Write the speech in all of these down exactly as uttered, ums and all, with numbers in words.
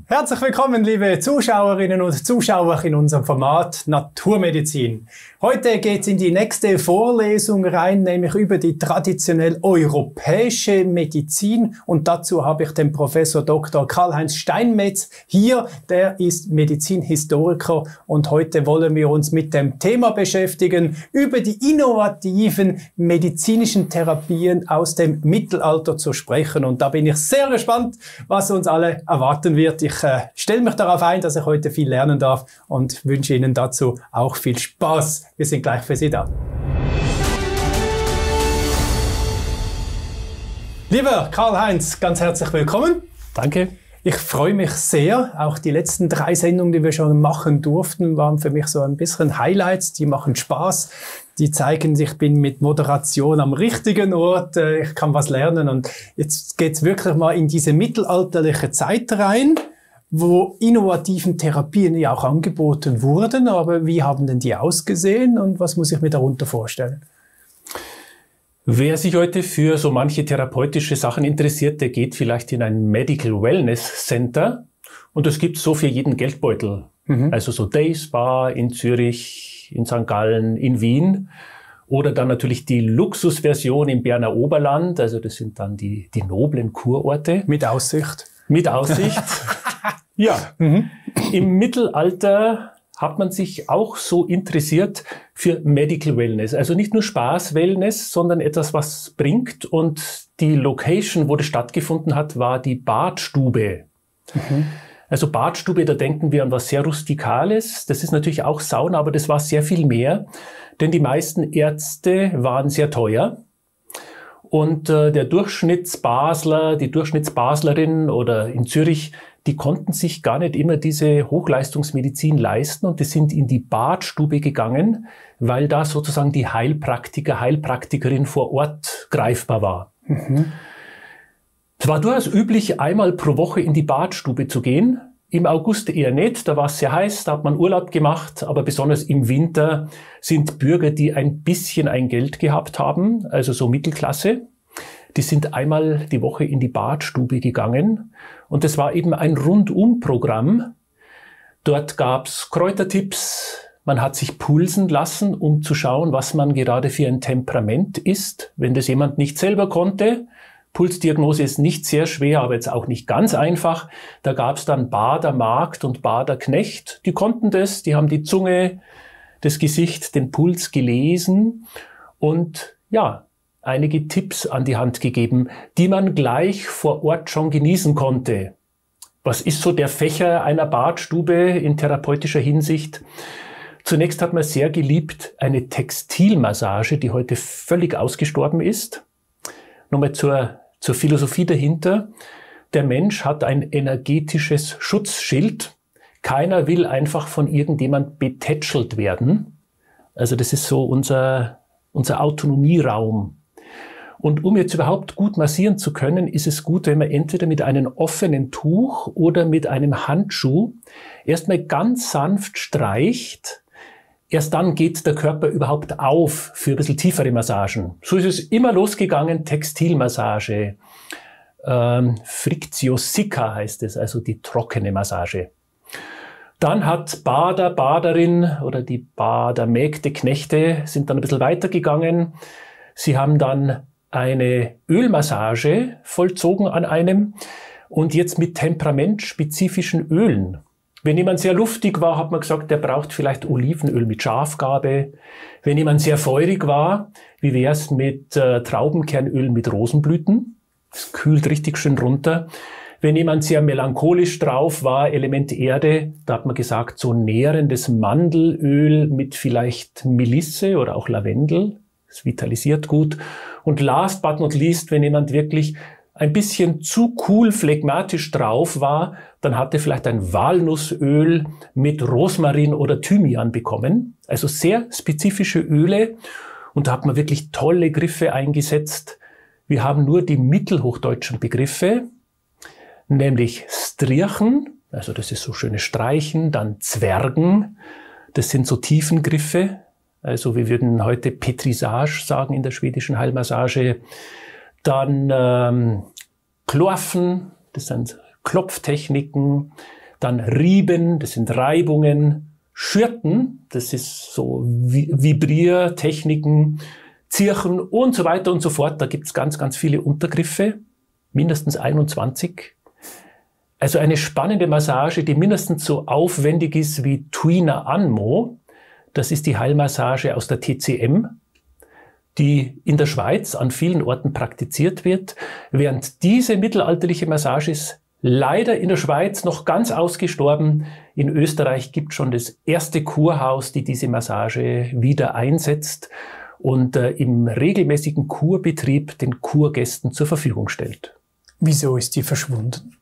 Herzlich willkommen, liebe Zuschauerinnen und Zuschauer in unserem Format Naturmedizin. Heute geht's in die nächste Vorlesung rein, nämlich über die traditionell europäische Medizin. Und dazu habe ich den Professor Doktor Karl-Heinz Steinmetz hier. Der ist Medizinhistoriker und heute wollen wir uns mit dem Thema beschäftigen, über die innovativen medizinischen Therapien aus dem Mittelalter zu sprechen. Und da bin ich sehr gespannt, was uns alle erwarten wird. Ich äh, stelle mich darauf ein, dass ich heute viel lernen darf und wünsche Ihnen dazu auch viel Spaß. Wir sind gleich für Sie da. Lieber Karl-Heinz, ganz herzlich willkommen. Danke. Ich freue mich sehr. Auch die letzten drei Sendungen, die wir schon machen durften, waren für mich so ein bisschen Highlights. Die machen Spaß. Die zeigen, ich bin mit Moderation am richtigen Ort. Ich kann was lernen. Und jetzt geht's wirklich mal in diese mittelalterliche Zeit rein, wo innovativen Therapien ja auch angeboten wurden. Aber wie haben denn die ausgesehen und was muss ich mir darunter vorstellen? Wer sich heute für so manche therapeutische Sachen interessiert, der geht vielleicht in ein Medical Wellness Center und es gibt so für jeden Geldbeutel. Mhm. Also so Day Spa in Zürich, in Sankt Gallen, in Wien oder dann natürlich die Luxusversion im Berner Oberland. Also das sind dann die, die noblen Kurorte. Mit Aussicht. Mit Aussicht. Ja, mhm. Im Mittelalter hat man sich auch so interessiert für Medical Wellness. Also nicht nur Spaß-Wellness, sondern etwas, was bringt. Und die Location, wo das stattgefunden hat, war die Badstube. Mhm. Also Badstube, da denken wir an was sehr Rustikales. Das ist natürlich auch Sauna, aber das war sehr viel mehr. Denn die meisten Ärzte waren sehr teuer. Und äh, der Durchschnittsbasler, die Durchschnittsbaslerin oder in Zürich, die konnten sich gar nicht immer diese Hochleistungsmedizin leisten und die sind in die Badstube gegangen, weil da sozusagen die Heilpraktiker, Heilpraktikerin vor Ort greifbar war. Mhm. Es war durchaus üblich, einmal pro Woche in die Badstube zu gehen. Im August eher nicht, da war es sehr heiß, da hat man Urlaub gemacht, aber besonders im Winter sind Bürger, die ein bisschen ein Geld gehabt haben, also so Mittelklasse, die sind einmal die Woche in die Badstube gegangen und das war eben ein Rundum-Programm. Dort gab's Kräutertipps, man hat sich pulsen lassen, um zu schauen, was man gerade für ein Temperament ist. Wenn das jemand nicht selber konnte, Pulsdiagnose ist nicht sehr schwer, aber jetzt auch nicht ganz einfach. Da gab's dann Badermagd und Baderknecht, die konnten das, die haben die Zunge, das Gesicht, den Puls gelesen und ja, einige Tipps an die Hand gegeben, die man gleich vor Ort schon genießen konnte. Was ist so der Fächer einer Badstube in therapeutischer Hinsicht? Zunächst hat man sehr geliebt eine Textilmassage, die heute völlig ausgestorben ist. Nochmal zur, zur Philosophie dahinter. Der Mensch hat ein energetisches Schutzschild. Keiner will einfach von irgendjemand betätschelt werden. Also das ist so unser, unser Autonomieraum. Und um jetzt überhaupt gut massieren zu können, ist es gut, wenn man entweder mit einem offenen Tuch oder mit einem Handschuh erstmal ganz sanft streicht. Erst dann geht der Körper überhaupt auf für ein bisschen tiefere Massagen. So ist es immer losgegangen, Textilmassage. Ähm, Frictio Sicca heißt es, also die trockene Massage. Dann hat Bader, Baderin oder die Badermägde, Knechte sind dann ein bisschen weitergegangen. Sie haben dann eine Ölmassage vollzogen an einem und jetzt mit temperamentspezifischen Ölen. Wenn jemand sehr luftig war, hat man gesagt, der braucht vielleicht Olivenöl mit Schafgarbe. Wenn jemand sehr feurig war, wie wäre es mit äh, Traubenkernöl mit Rosenblüten? Das kühlt richtig schön runter. Wenn jemand sehr melancholisch drauf war, Element Erde, da hat man gesagt, so nährendes Mandelöl mit vielleicht Melisse oder auch Lavendel. Das vitalisiert gut. Und last but not least, wenn jemand wirklich ein bisschen zu cool phlegmatisch drauf war, dann hatte vielleicht ein Walnussöl mit Rosmarin oder Thymian bekommen. Also sehr spezifische Öle. Und da hat man wirklich tolle Griffe eingesetzt. Wir haben nur die mittelhochdeutschen Begriffe, nämlich Strierchen, also das ist so schönes Streichen, dann Zwergen, das sind so Tiefengriffe. Also wir würden heute Petrisage sagen in der schwedischen Heilmassage. Dann ähm, Chlorfen, das sind Klopftechniken, dann Rieben, das sind Reibungen, Schürten, das ist so Vibriertechniken, Zirchen und so weiter und so fort. Da gibt's ganz, ganz viele Untergriffe, mindestens einundzwanzig. Also eine spannende Massage, die mindestens so aufwendig ist wie Tuina Anmo. Das ist die Heilmassage aus der T C M, die in der Schweiz an vielen Orten praktiziert wird, während diese mittelalterliche Massage ist leider in der Schweiz noch ganz ausgestorben. In Österreich gibt es schon das erste Kurhaus, die diese Massage wieder einsetzt und äh, im regelmäßigen Kurbetrieb den Kurgästen zur Verfügung stellt. Wieso ist die verschwunden?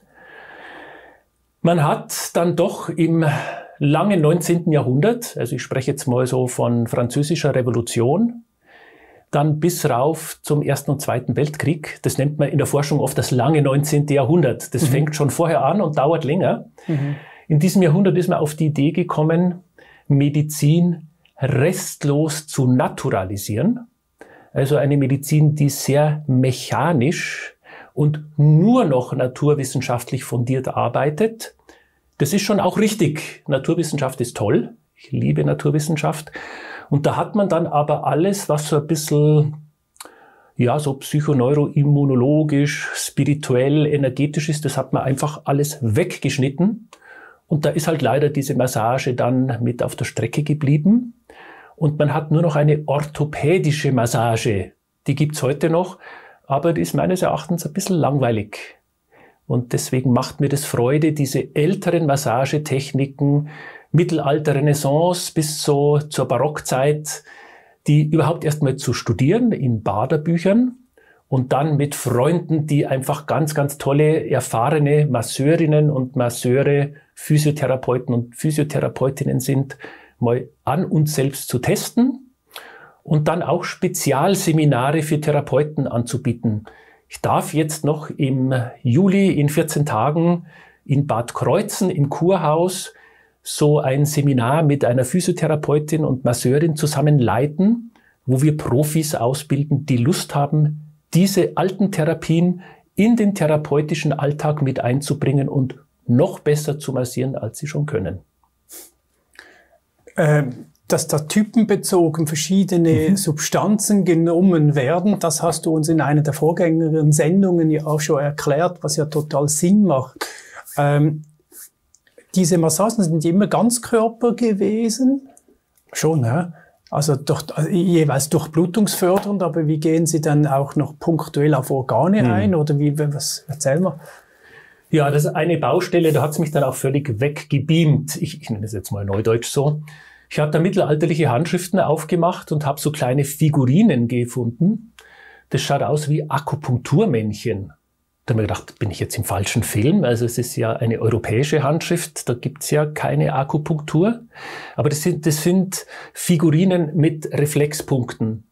Man hat dann doch im langen neunzehnten Jahrhundert, also ich spreche jetzt mal so von französischer Revolution, dann bis rauf zum Ersten und Zweiten Weltkrieg. Das nennt man in der Forschung oft das lange neunzehnte Jahrhundert. Das mhm. fängt schon vorher an und dauert länger. Mhm. In diesem Jahrhundert ist man auf die Idee gekommen, Medizin restlos zu naturalisieren. Also eine Medizin, die sehr mechanisch und nur noch naturwissenschaftlich fundiert arbeitet. Das ist schon auch richtig. Naturwissenschaft ist toll. Ich liebe Naturwissenschaft. Und da hat man dann aber alles, was so ein bisschen, ja, so psychoneuroimmunologisch, spirituell, energetisch ist, das hat man einfach alles weggeschnitten. Und da ist halt leider diese Massage dann mit auf der Strecke geblieben. Und man hat nur noch eine orthopädische Massage. Die gibt's heute noch, aber die ist meines Erachtens ein bisschen langweilig. Und deswegen macht mir das Freude, diese älteren Massagetechniken, Mittelalter, Renaissance bis so zur Barockzeit, die überhaupt erstmal zu studieren in Baderbüchern und dann mit Freunden, die einfach ganz, ganz tolle, erfahrene Masseurinnen und Masseure, Physiotherapeuten und Physiotherapeutinnen sind, mal an uns selbst zu testen und dann auch Spezialseminare für Therapeuten anzubieten. Ich darf jetzt noch im Juli in vierzehn Tagen in Bad Kreuzen im Kurhaus so ein Seminar mit einer Physiotherapeutin und Masseurin zusammen leiten, wo wir Profis ausbilden, die Lust haben, diese alten Therapien in den therapeutischen Alltag mit einzubringen und noch besser zu massieren, als sie schon können. Ähm, dass da typenbezogen verschiedene mhm. Substanzen genommen werden, das hast du uns in einer der vorgängeren Sendungen ja auch schon erklärt, was ja total Sinn macht. Ähm, Diese Massagen sind immer Ganzkörper gewesen? Schon, ja. Also, durch, also jeweils durchblutungsfördernd, aber wie gehen Sie dann auch noch punktuell auf Organe hm. ein? Oder wie, was, erzähl mal. Ja, das ist eine Baustelle, da hat es mich dann auch völlig weggebeamt. Ich, ich nenne das jetzt mal neudeutsch so. Ich habe da mittelalterliche Handschriften aufgemacht und habe so kleine Figurinen gefunden. Das schaut aus wie Akupunkturmännchen. Da habe ich gedacht, bin ich jetzt im falschen Film? Also es ist ja eine europäische Handschrift, da gibt's ja keine Akupunktur. Aber das sind, das sind Figurinen mit Reflexpunkten.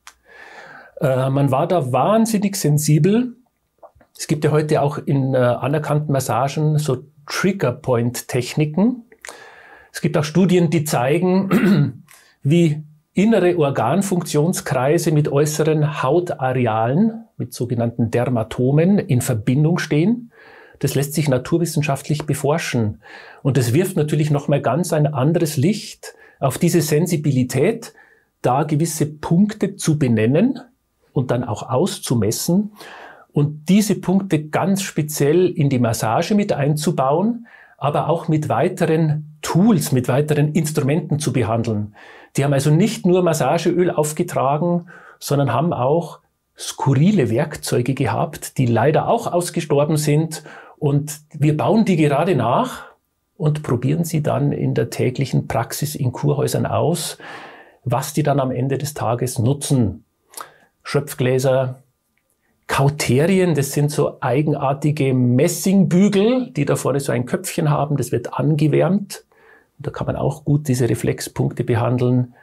Äh, man war da wahnsinnig sensibel. Es gibt ja heute auch in äh, anerkannten Massagen so Trigger-Point-Techniken. Es gibt auch Studien, die zeigen, wie innere Organfunktionskreise mit äußeren Hautarealen, mit sogenannten Dermatomen, in Verbindung stehen. Das lässt sich naturwissenschaftlich beforschen. Und das wirft natürlich nochmal ganz ein anderes Licht auf diese Sensibilität, da gewisse Punkte zu benennen und dann auch auszumessen und diese Punkte ganz speziell in die Massage mit einzubauen, aber auch mit weiteren Tools, mit weiteren Instrumenten zu behandeln. Die haben also nicht nur Massageöl aufgetragen, sondern haben auch skurrile Werkzeuge gehabt, die leider auch ausgestorben sind. Und wir bauen die gerade nach und probieren sie dann in der täglichen Praxis in Kurhäusern aus, was die dann am Ende des Tages nutzen. Schöpfgläser, Kauterien, das sind so eigenartige Messingbügel, die da vorne so ein Köpfchen haben, das wird angewärmt. Da kann man auch gut diese Reflexpunkte behandeln.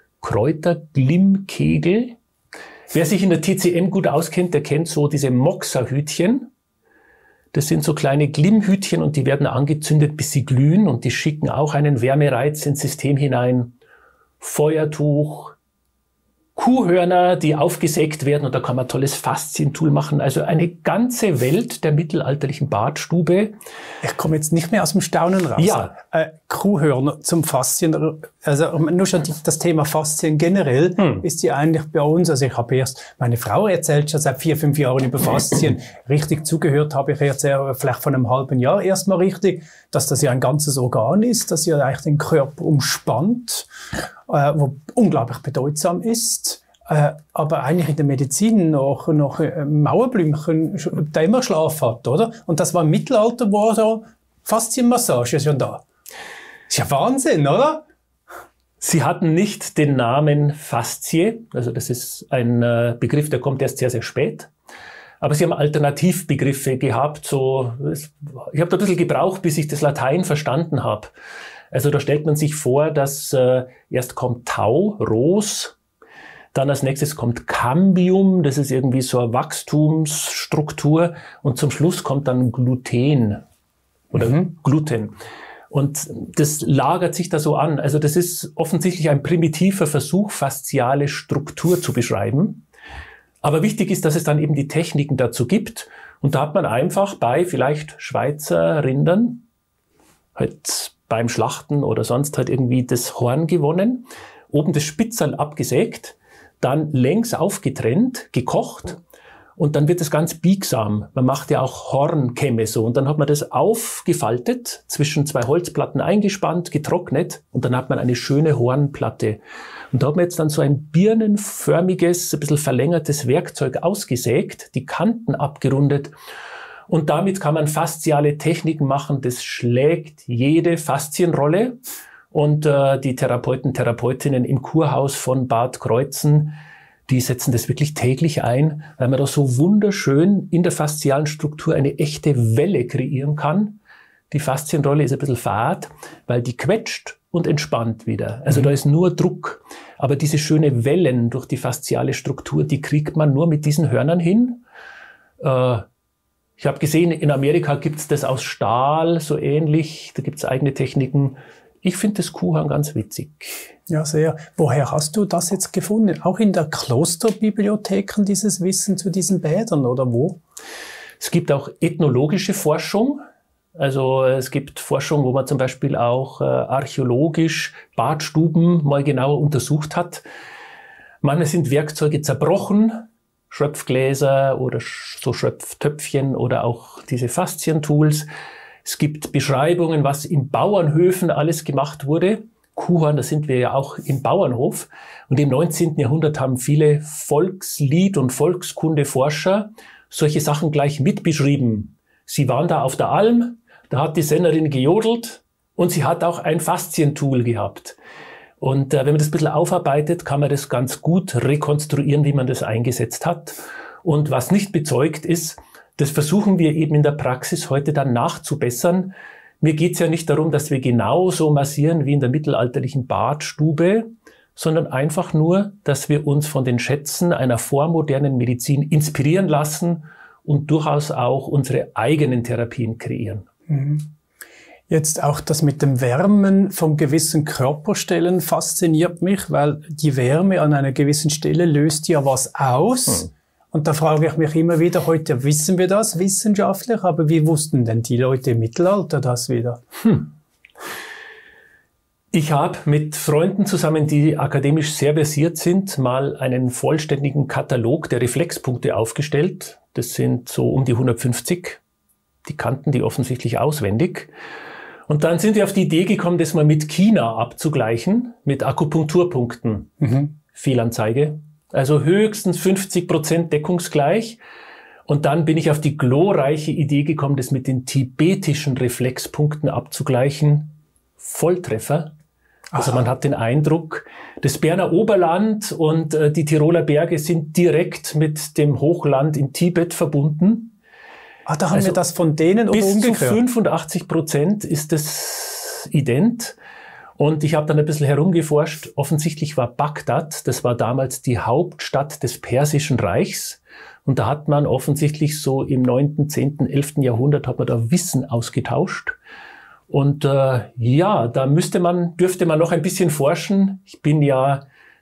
Kräuterglimmkegel. Wer sich in der T C M gut auskennt, der kennt so diese Moxa-Hütchen. Das sind so kleine Glimmhütchen und die werden angezündet, bis sie glühen und die schicken auch einen Wärmereiz ins System hinein. Feuertuch, Kuhhörner, die aufgesägt werden und da kann man ein tolles Faszientool machen. Also eine ganze Welt der mittelalterlichen Badstube. Ich komme jetzt nicht mehr aus dem Staunen raus. Ja. Äh, Kuhhörner zum Faszien, also nur schon die, das Thema Faszien generell hm. ist ja eigentlich bei uns, also ich habe erst, meine Frau erzählt schon seit vier, fünf Jahren über Faszien. Richtig zugehört habe ich jetzt vielleicht von einem halben Jahr erstmal richtig, dass das ja ein ganzes Organ ist, das ja eigentlich den Körper umspannt, äh, wo unglaublich bedeutsam ist, äh, aber eigentlich in der Medizin noch, noch äh, Mauerblümchen der immer Schlaf hat, oder? Und das war im Mittelalter, wo so Faszienmassage schon da. Ist ja Wahnsinn, oder? Sie hatten nicht den Namen Faszie, also das ist ein äh, Begriff, der kommt erst sehr, sehr spät. Aber sie haben Alternativbegriffe gehabt, so, ich habe da ein bisschen gebraucht, bis ich das Latein verstanden habe. Also da stellt man sich vor, dass äh, erst kommt Tau, Ros, dann als nächstes kommt Cambium, das ist irgendwie so eine Wachstumsstruktur und zum Schluss kommt dann Gluten oder mhm. Gluten. Und das lagert sich da so an. Also das ist offensichtlich ein primitiver Versuch, fasziale Struktur zu beschreiben. Aber wichtig ist, dass es dann eben die Techniken dazu gibt. Und da hat man einfach bei vielleicht Schweizer Rindern halt beim Schlachten oder sonst halt irgendwie das Horn gewonnen, oben das Spitzerl abgesägt, dann längs aufgetrennt, gekocht und dann wird es ganz biegsam. Man macht ja auch Hornkämme so und dann hat man das aufgefaltet, zwischen zwei Holzplatten eingespannt, getrocknet und dann hat man eine schöne Hornplatte. Und da hat man jetzt dann so ein birnenförmiges, ein bisschen verlängertes Werkzeug ausgesägt, die Kanten abgerundet. Und damit kann man fasziale Techniken machen. Das schlägt jede Faszienrolle. Und äh, die Therapeuten, Therapeutinnen im Kurhaus von Bad Kreuzen, die setzen das wirklich täglich ein, weil man da so wunderschön in der faszialen Struktur eine echte Welle kreieren kann. Die Faszienrolle ist ein bisschen fad, weil die quetscht und entspannt wieder. Also mhm. da ist nur Druck. Aber diese schöne Wellen durch die fasziale Struktur, die kriegt man nur mit diesen Hörnern hin. Äh, ich habe gesehen, in Amerika gibt's das aus Stahl, so ähnlich. Da gibt's eigene Techniken. Ich finde das Kuhhorn ganz witzig. Ja, sehr. Woher hast du das jetzt gefunden? Auch in der Klosterbibliotheken dieses Wissen zu diesen Bädern oder wo? Es gibt auch ethnologische Forschung. Also es gibt Forschung, wo man zum Beispiel auch äh, archäologisch Badstuben mal genauer untersucht hat. Manchmal sind Werkzeuge zerbrochen, Schröpfgläser oder so Schröpftöpfchen oder auch diese Faszientools. Es gibt Beschreibungen, was in Bauernhöfen alles gemacht wurde. Kuhhorn, da sind wir ja auch im Bauernhof. Und im neunzehnten Jahrhundert haben viele Volkslied- und Volkskundeforscher solche Sachen gleich mitbeschrieben. Sie waren da auf der Alm, da hat die Sennerin gejodelt und sie hat auch ein Faszientool gehabt. Und äh, wenn man das ein bisschen aufarbeitet, kann man das ganz gut rekonstruieren, wie man das eingesetzt hat. Und was nicht bezeugt ist, das versuchen wir eben in der Praxis heute dann nachzubessern. Mir geht es ja nicht darum, dass wir genauso massieren wie in der mittelalterlichen Badstube, sondern einfach nur, dass wir uns von den Schätzen einer vormodernen Medizin inspirieren lassen und durchaus auch unsere eigenen Therapien kreieren. Jetzt auch das mit dem Wärmen von gewissen Körperstellen fasziniert mich, weil die Wärme an einer gewissen Stelle löst ja was aus. Hm. Und da frage ich mich immer wieder, heute wissen wir das wissenschaftlich, aber wie wussten denn die Leute im Mittelalter das wieder? Hm. Ich habe mit Freunden zusammen, die akademisch sehr versiert sind, mal einen vollständigen Katalog der Reflexpunkte aufgestellt. Das sind so um die hundertfünfzig. Die kannten die offensichtlich auswendig. Und dann sind wir auf die Idee gekommen, das mal mit China abzugleichen, mit Akupunkturpunkten. Mhm. Fehlanzeige. Also höchstens fünfzig Prozent deckungsgleich. Und dann bin ich auf die glorreiche Idee gekommen, das mit den tibetischen Reflexpunkten abzugleichen. Volltreffer. Also man hat den Eindruck, das Berner Oberland und äh, die Tiroler Berge sind direkt mit dem Hochland in Tibet verbunden. Ah, da haben also wir das von denen oder bis umgekehrt? Bis zu fünfundachtzig Prozent ist das ident. Und ich habe dann ein bisschen herumgeforscht. Offensichtlich war Bagdad, das war damals die Hauptstadt des Persischen Reichs. Und da hat man offensichtlich so im neunten, zehnten, elften Jahrhundert hat man da Wissen ausgetauscht. Und äh, ja, da müsste man, dürfte man noch ein bisschen forschen. Ich bin ja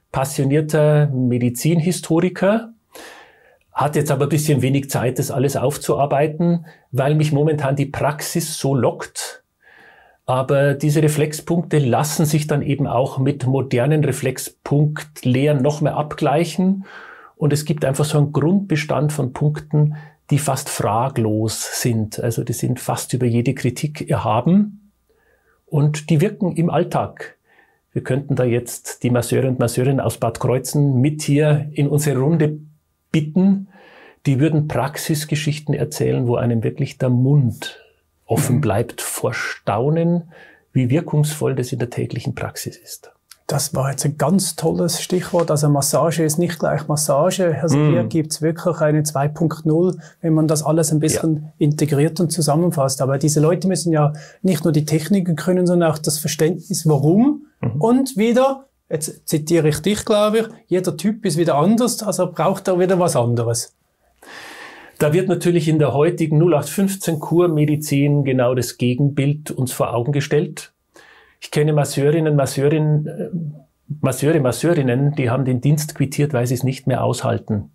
passionierter Medizinhistoriker, hat jetzt aber ein bisschen wenig Zeit, das alles aufzuarbeiten, weil mich momentan die Praxis so lockt. Aber diese Reflexpunkte lassen sich dann eben auch mit modernen Reflexpunktlehren noch mehr abgleichen. Und es gibt einfach so einen Grundbestand von Punkten, die fast fraglos sind. Also die sind fast über jede Kritik erhaben und die wirken im Alltag. Wir könnten da jetzt die Masseure und Masseurinnen aus Bad Kreuzen mit hier in unsere Runde bitten. Die würden Praxisgeschichten erzählen, wo einem wirklich der Mund offen bleibt vor Staunen, wie wirkungsvoll das in der täglichen Praxis ist. Das war jetzt ein ganz tolles Stichwort. Also Massage ist nicht gleich Massage. Also mm. hier gibt's wirklich eine zwei Punkt null, wenn man das alles ein bisschen ja. integriert und zusammenfasst. Aber diese Leute müssen ja nicht nur die Techniken können, sondern auch das Verständnis, warum. Mhm. Und wieder, jetzt zitiere ich dich, glaube ich, jeder Typ ist wieder anders, also braucht er wieder was anderes. Da wird natürlich in der heutigen null acht fünfzehn Kurmedizin genau das Gegenbild uns vor Augen gestellt. Ich kenne Masseurinnen, Masseurinnen, Masseure, Masseurinnen, die haben den Dienst quittiert, weil sie es nicht mehr aushalten.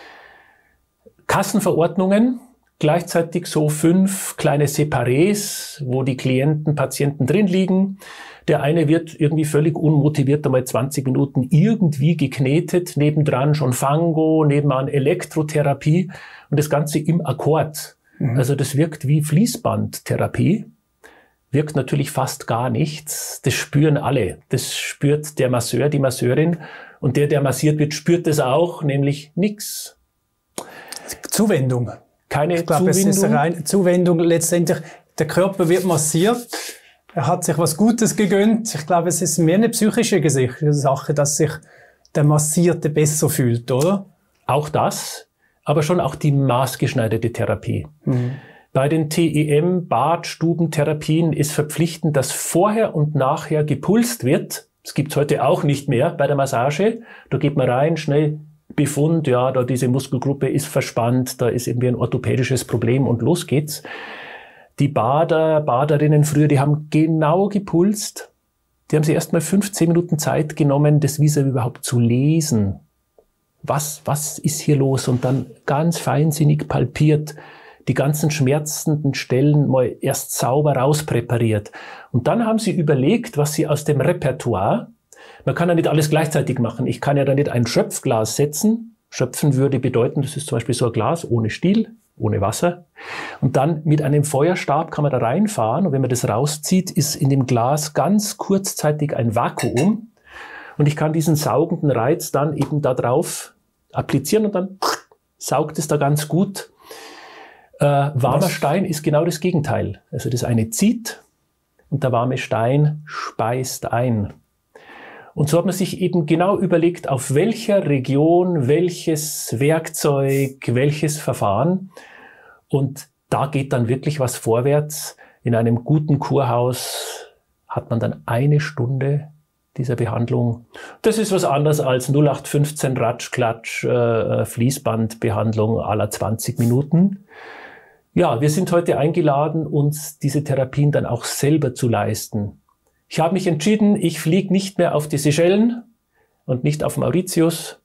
Kassenverordnungen, gleichzeitig so fünf kleine Separés, wo die Klienten, Patienten drin liegen. Der eine wird irgendwie völlig unmotiviert einmal zwanzig Minuten irgendwie geknetet, nebendran schon Fango, nebenan Elektrotherapie und das Ganze im Akkord. Mhm. Also das wirkt wie Fließbandtherapie. Wirkt natürlich fast gar nichts. Das spüren alle. Das spürt der Masseur, die Masseurin. Und der, der massiert wird, spürt das auch, nämlich nichts. Zuwendung. Keine ich glaube, Zuwendung. Es ist rein Zuwendung. Letztendlich, der Körper wird massiert. Er hat sich was Gutes gegönnt. Ich glaube, es ist mehr eine psychische Sache, dass sich der Massierte besser fühlt, oder? Auch das, aber schon auch die maßgeschneiderte Therapie. Mhm. Bei den T E M-Badstubentherapien ist verpflichtend, dass vorher und nachher gepulst wird. Das gibt's heute auch nicht mehr bei der Massage. Da geht man rein, schnell Befund, ja, da diese Muskelgruppe ist verspannt, da ist irgendwie ein orthopädisches Problem und los geht's. Die Bader, Baderinnen früher, die haben genau gepulst. Die haben sich erst mal fünfzehn Minuten Zeit genommen, das Vis-à-vis überhaupt zu lesen. Was, was ist hier los? Und dann ganz feinsinnig palpiert, die ganzen schmerzenden Stellen mal erst sauber rauspräpariert. Und dann haben sie überlegt, was sie aus dem Repertoire, man kann ja nicht alles gleichzeitig machen. Ich kann ja da nicht ein Schöpfglas setzen. Schöpfen würde bedeuten, das ist zum Beispiel so ein Glas ohne Stiel, ohne Wasser. Und dann mit einem Feuerstab kann man da reinfahren. Und wenn man das rauszieht, ist in dem Glas ganz kurzzeitig ein Vakuum. Und ich kann diesen saugenden Reiz dann eben da drauf applizieren und dann saugt es da ganz gut. Äh, warmer Was? Stein ist genau das Gegenteil. Also das eine zieht und der warme Stein speist ein. Und so hat man sich eben genau überlegt, auf welcher Region, welches Werkzeug, welches Verfahren. Und da geht dann wirklich was vorwärts. In einem guten Kurhaus hat man dann eine Stunde dieser Behandlung. Das ist was anderes als null acht fünfzehn Ratsch-Klatsch äh, Fließbandbehandlung à la zwanzig Minuten. Ja, wir sind heute eingeladen, uns diese Therapien dann auch selber zu leisten. Ich habe mich entschieden, ich fliege nicht mehr auf die Seychellen und nicht auf Mauritius.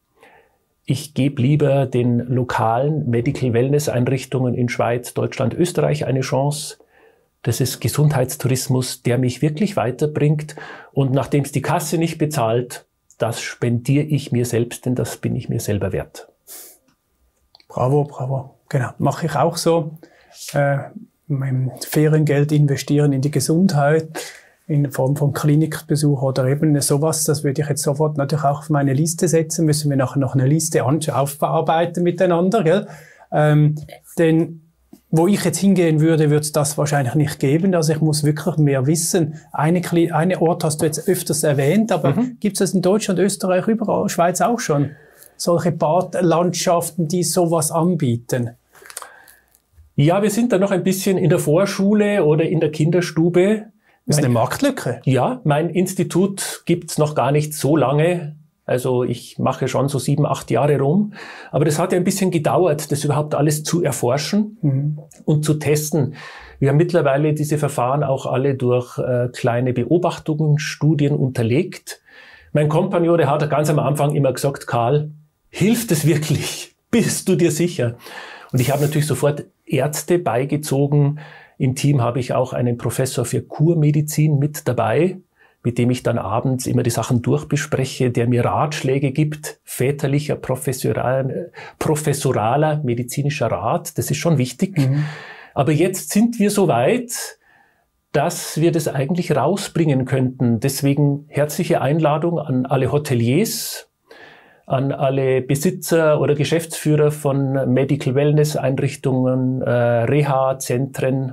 Ich gebe lieber den lokalen Medical Wellness Einrichtungen in Schweiz, Deutschland, Österreich eine Chance. Das ist Gesundheitstourismus, der mich wirklich weiterbringt. Und nachdem es die Kasse nicht bezahlt, das spendiere ich mir selbst, denn das bin ich mir selber wert. Bravo, bravo. Genau, mache ich auch so. Äh, mein Feriengeld investieren in die Gesundheit in Form von Klinikbesuch oder eben sowas, das würde ich jetzt sofort natürlich auch auf meine Liste setzen. Müssen wir nachher noch eine Liste aufbearbeiten miteinander, gell? Ähm, denn wo ich jetzt hingehen würde, wird es das wahrscheinlich nicht geben. Also ich muss wirklich mehr wissen. Eine, eine Ort hast du jetzt öfters erwähnt, aber mhm. gibt es das in Deutschland, Österreich, überall, Schweiz auch schon? Solche Badlandschaften, die sowas anbieten? Ja, wir sind da noch ein bisschen in der Vorschule oder in der Kinderstube. Das ist eine Marktlücke. Ja, mein Institut gibt's noch gar nicht so lange. Also ich mache schon so sieben, acht Jahre rum. Aber das hat ja ein bisschen gedauert, das überhaupt alles zu erforschen mhm. und zu testen. Wir haben mittlerweile diese Verfahren auch alle durch äh, kleine Beobachtungen, Studien unterlegt. Mein Kompagnon, der hat ganz am Anfang immer gesagt, Karl, hilft es wirklich? Bist du dir sicher? Und ich habe natürlich sofort Ärzte beigezogen. Im Team habe ich auch einen Professor für Kurmedizin mit dabei, mit dem ich dann abends immer die Sachen durchbespreche, der mir Ratschläge gibt, väterlicher, professoral, professoraler medizinischer Rat. Das ist schon wichtig. Mhm. Aber jetzt sind wir so weit, dass wir das eigentlich rausbringen könnten. Deswegen herzliche Einladung an alle Hoteliers, an alle Besitzer oder Geschäftsführer von Medical Wellness Einrichtungen, äh, Reha-Zentren.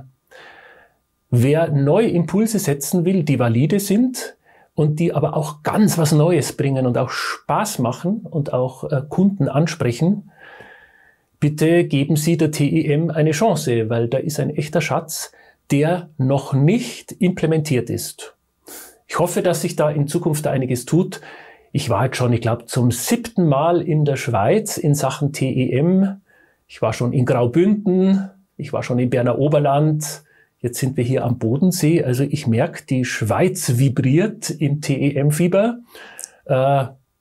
Wer neue Impulse setzen will, die valide sind und die aber auch ganz was Neues bringen und auch Spaß machen und auch äh, Kunden ansprechen, bitte geben Sie der T I M eine Chance, weil da ist ein echter Schatz, der noch nicht implementiert ist. Ich hoffe, dass sich da in Zukunft einiges tut. Ich war jetzt schon, ich glaube, zum siebten Mal in der Schweiz in Sachen T I M. Ich war schon in Graubünden, ich war schon im Berner Oberland. Jetzt sind wir hier am Bodensee. Also ich merke, die Schweiz vibriert im T E M-Fieber. Äh,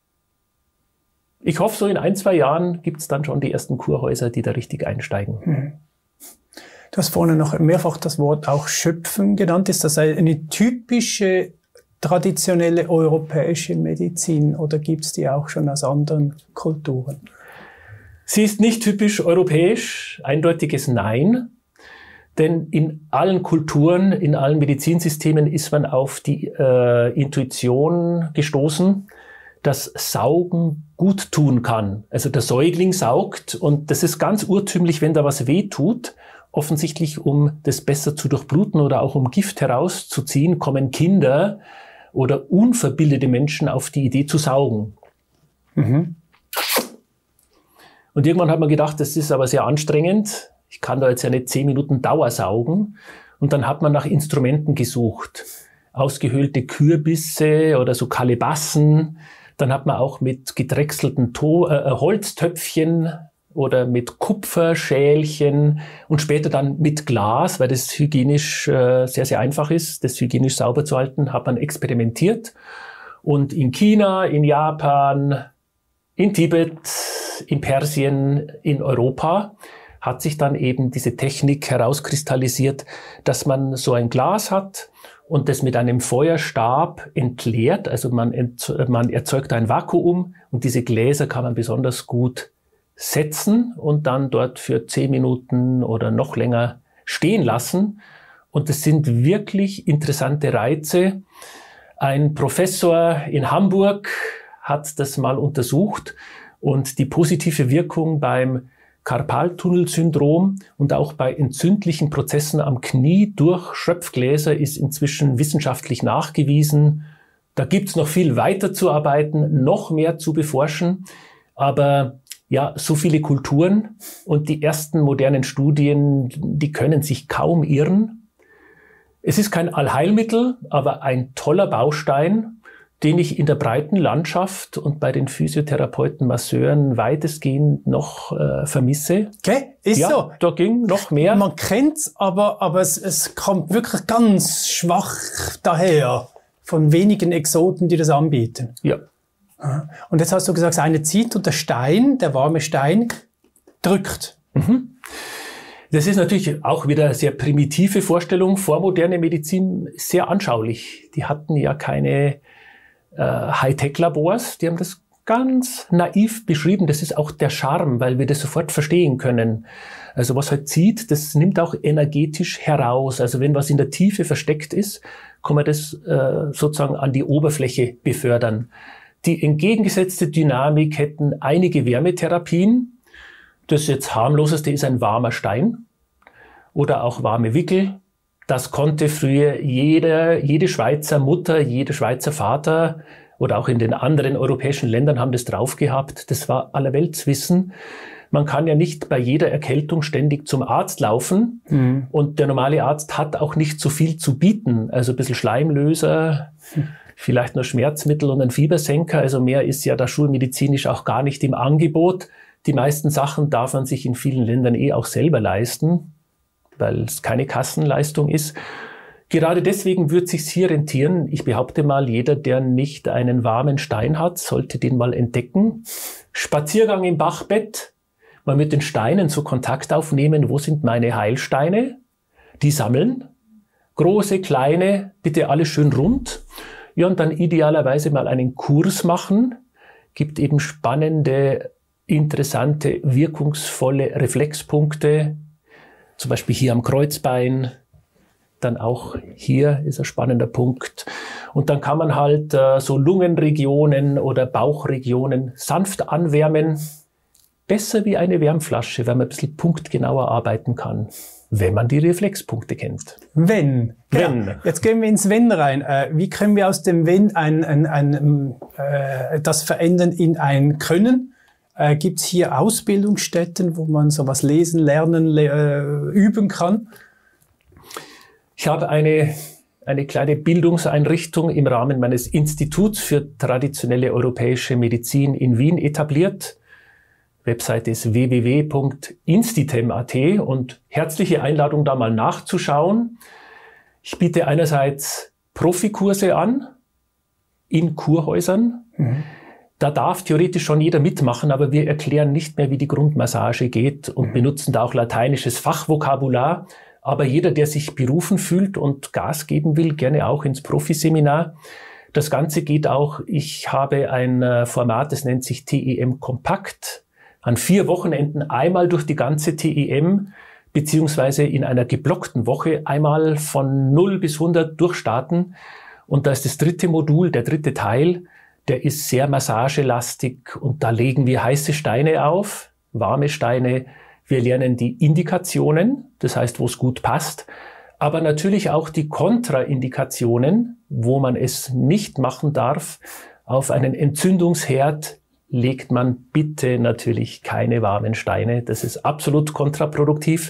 ich hoffe, so in ein, zwei Jahren gibt es dann schon die ersten Kurhäuser, die da richtig einsteigen. Hm. Du hast vorhin noch mehrfach das Wort auch Schöpfen genannt. Ist das eine typische traditionelle europäische Medizin oder gibt es die auch schon aus anderen Kulturen? Sie ist nicht typisch europäisch, eindeutiges Nein. Denn in allen Kulturen, in allen Medizinsystemen ist man auf die äh, Intuition gestoßen, dass Saugen gut tun kann. Also der Säugling saugt und das ist ganz urtümlich, wenn da was weh tut. Offensichtlich, um das besser zu durchbluten oder auch um Gift herauszuziehen, kommen Kinder oder unverbildete Menschen auf die Idee zu saugen. Mhm. Und irgendwann hat man gedacht, das ist aber sehr anstrengend. Ich kann da jetzt ja nicht zehn Minuten Dauer saugen. Und dann hat man nach Instrumenten gesucht. Ausgehöhlte Kürbisse oder so Kalebassen. Dann hat man auch mit gedrechselten to- äh, Holztöpfchen oder mit Kupferschälchen und später dann mit Glas, weil das hygienisch äh, sehr, sehr einfach ist, das hygienisch sauber zu halten, hat man experimentiert. Und in China, in Japan, in Tibet, in Persien, in Europa hat sich dann eben diese Technik herauskristallisiert, dass man so ein Glas hat und das mit einem Feuerstab entleert. Also man, ent, man erzeugt ein Vakuum und diese Gläser kann man besonders gut setzen und dann dort für zehn Minuten oder noch länger stehen lassen. Und das sind wirklich interessante Reize. Ein Professor in Hamburg hat das mal untersucht und die positive Wirkung beim Karpaltunnelsyndrom und auch bei entzündlichen Prozessen am Knie durch Schröpfgläser ist inzwischen wissenschaftlich nachgewiesen. Da gibt's noch viel weiter zu arbeiten, noch mehr zu beforschen. Aber ja, so viele Kulturen und die ersten modernen Studien, die können sich kaum irren. Es ist kein Allheilmittel, aber ein toller Baustein, den ich in der breiten Landschaft und bei den Physiotherapeuten, Masseuren weitestgehend noch äh, vermisse. Okay, ist ja, so. Da ging noch mehr. Man kennt's, aber, aber es, es kommt wirklich ganz schwach daher von wenigen Exoten, die das anbieten. Ja. Und jetzt hast du gesagt, eine zieht und der Stein, der warme Stein, drückt. Mhm. Das ist natürlich auch wieder eine sehr primitive Vorstellung. Vormoderne Medizin ist sehr anschaulich. Die hatten ja keine äh, Hightech-Labors, die haben das ganz naiv beschrieben. Das ist auch der Charme, weil wir das sofort verstehen können. Also was halt zieht, das nimmt auch energetisch heraus. Also wenn was in der Tiefe versteckt ist, kann man das äh, sozusagen an die Oberfläche befördern. Die entgegengesetzte Dynamik hätten einige Wärmetherapien. Das jetzt harmloseste ist ein warmer Stein oder auch warme Wickel. Das konnte früher jeder, jede Schweizer Mutter, jeder Schweizer Vater oder auch in den anderen europäischen Ländern haben das drauf gehabt. Das war allerweltswissen. Man kann ja nicht bei jeder Erkältung ständig zum Arzt laufen. Mhm. Und der normale Arzt hat auch nicht so viel zu bieten. Also ein bisschen Schleimlöser, mhm. vielleicht nur Schmerzmittel und ein Fiebersenker. Also mehr ist ja da schulmedizinisch auch gar nicht im Angebot. Die meisten Sachen darf man sich in vielen Ländern eh auch selber leisten, weil es keine Kassenleistung ist. Gerade deswegen wird es sich hier rentieren. Ich behaupte mal, jeder, der nicht einen warmen Stein hat, sollte den mal entdecken. Spaziergang im Bachbett, mal mit den Steinen so Kontakt aufnehmen. Wo sind meine Heilsteine? Die sammeln. Große, kleine, bitte alle schön rund. Ja, und dann idealerweise mal einen Kurs machen. Gibt eben spannende, interessante, wirkungsvolle Reflexpunkte. Zum Beispiel hier am Kreuzbein. Dann auch hier ist ein spannender Punkt. Und dann kann man halt äh, so Lungenregionen oder Bauchregionen sanft anwärmen. Besser wie eine Wärmflasche, weil man ein bisschen punktgenauer arbeiten kann, wenn man die Reflexpunkte kennt. Wenn. Wenn. Ja, jetzt gehen wir ins Wenn rein. Äh, wie können wir aus dem Wenn ein, ein, ein, äh, das verändern in ein Können? Äh, Gibt es hier Ausbildungsstätten, wo man sowas lesen, lernen, le äh, üben kann? Ich habe eine, eine kleine Bildungseinrichtung im Rahmen meines Instituts für traditionelle europäische Medizin in Wien etabliert. Webseite ist w w w punkt institem punkt a t und herzliche Einladung, da mal nachzuschauen. Ich biete einerseits Profikurse an in Kurhäusern. Mhm. Da darf theoretisch schon jeder mitmachen, aber wir erklären nicht mehr, wie die Grundmassage geht und mhm. benutzen da auch lateinisches Fachvokabular. Aber jeder, der sich berufen fühlt und Gas geben will, gerne auch ins Profiseminar. Das Ganze geht auch, ich habe ein Format, das nennt sich T E M Kompakt. An vier Wochenenden einmal durch die ganze T E M, beziehungsweise in einer geblockten Woche einmal von null bis hundert durchstarten. Und da ist das dritte Modul, der dritte Teil, der ist sehr massagelastig und da legen wir heiße Steine auf, warme Steine. Wir lernen die Indikationen, das heißt, wo es gut passt, aber natürlich auch die Kontraindikationen, wo man es nicht machen darf. Auf einen Entzündungsherd legt man bitte natürlich keine warmen Steine. Das ist absolut kontraproduktiv.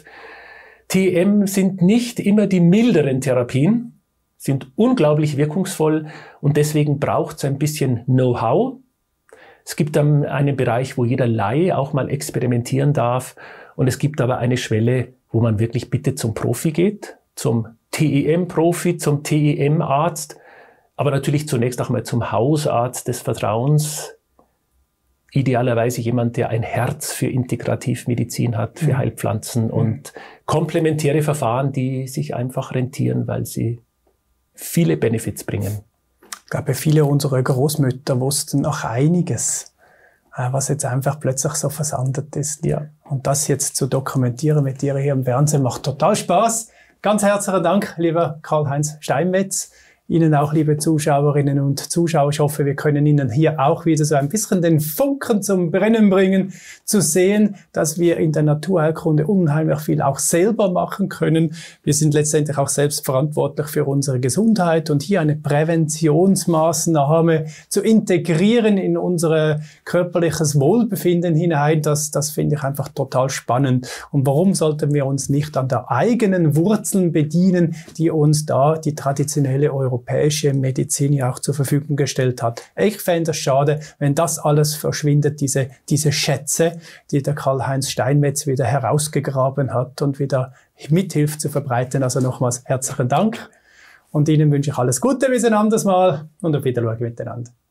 T E M sind nicht immer die milderen Therapien, sind unglaublich wirkungsvoll und deswegen braucht es ein bisschen Know-how. Es gibt dann einen Bereich, wo jeder Laie auch mal experimentieren darf. Und es gibt aber eine Schwelle, wo man wirklich bitte zum Profi geht, zum T E M-Profi, zum T E M-Arzt, aber natürlich zunächst auch mal zum Hausarzt des Vertrauens. Idealerweise jemand, der ein Herz für Integrativmedizin hat, für Heilpflanzen mhm. und komplementäre Verfahren, die sich einfach rentieren, weil sie viele Benefits bringen. Ich glaube, viele unserer Großmütter wussten noch einiges, was jetzt einfach plötzlich so versandet ist. Ja. Und das jetzt zu dokumentieren mit dir hier im Fernsehen macht total Spaß. Ganz herzlichen Dank, lieber Karl-Heinz Steinmetz. Ihnen auch, liebe Zuschauerinnen und Zuschauer. Ich hoffe, wir können Ihnen hier auch wieder so ein bisschen den Funken zum Brennen bringen, zu sehen, dass wir in der Naturheilkunde unheimlich viel auch selber machen können. Wir sind letztendlich auch selbst verantwortlich für unsere Gesundheit und hier eine Präventionsmaßnahme zu integrieren in unser körperliches Wohlbefinden hinein, das, das finde ich einfach total spannend. Und warum sollten wir uns nicht an der eigenen Wurzeln bedienen, die uns da die traditionelle Euro europäische Medizin ja auch zur Verfügung gestellt hat. Ich fände es schade, wenn das alles verschwindet, diese, diese Schätze, die der Karl-Heinz Steinmetz wieder herausgegraben hat und wieder mithilft zu verbreiten. Also nochmals herzlichen Dank und Ihnen wünsche ich alles Gute bis ein anderes Mal und auf Wiedersehen miteinander.